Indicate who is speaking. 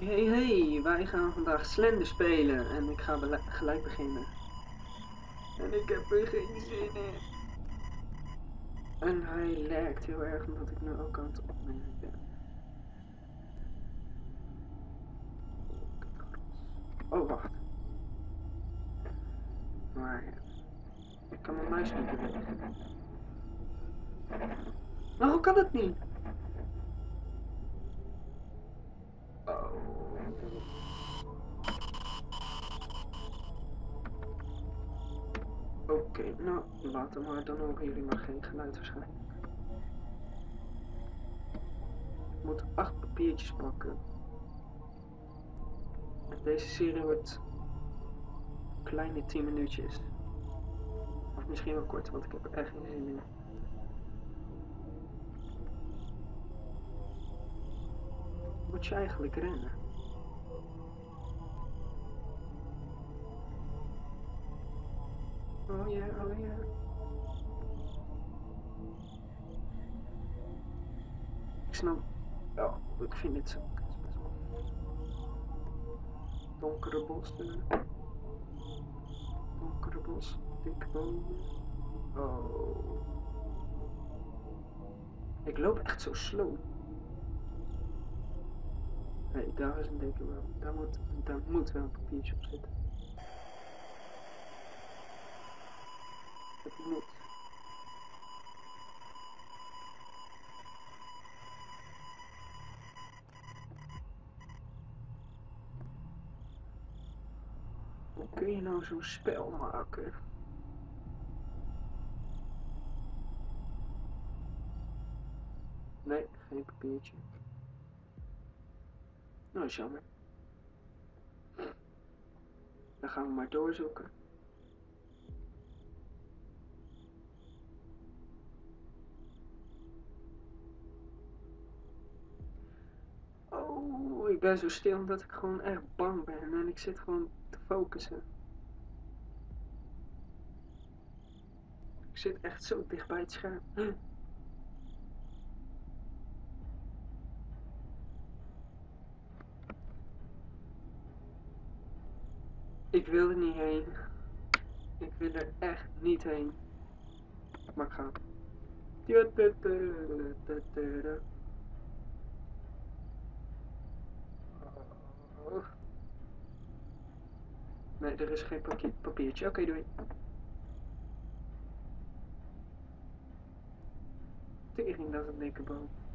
Speaker 1: Hey, wij gaan vandaag Slender spelen en ik ga gelijk beginnen. En ik heb er geen zin in. En hij lijkt heel erg omdat ik nu ook aan het opnemen ben. Oh, wacht. Maar ik kan mijn muis niet bewegen. Maar hoe kan het niet? Oh. Oké, nou, laten maar. Dan horen jullie maar geen geluid waarschijnlijk. Ik moet 8 papiertjes pakken. Deze serie wordt kleine 10 minuutjes. Of misschien wel kort, want ik heb er echt geen zin in. Moet je eigenlijk rennen? Oh ja, oh ja. Ik snap. Ja, ik vind dit zo best wel donkere bossen. Donkere bos, dikke bomen. Oh. Ik loop echt zo slow. Hé, daar is een dikke boom. Daar moet wel een papiertje op zitten. Het moet. Hoe kun je nou zo'n spel maken? Nee, geen papiertje. Nou, is jammer. Dan gaan we maar doorzoeken. Oh, ik ben zo stil omdat ik gewoon echt bang ben en ik zit gewoon te focussen. Ik zit echt zo dicht bij het scherm. Ik wil er niet heen. Ik wil er echt niet heen. Maar ik ga. Nee, er is geen papiertje. Oké, doei. Tering, dat is een dikke boom.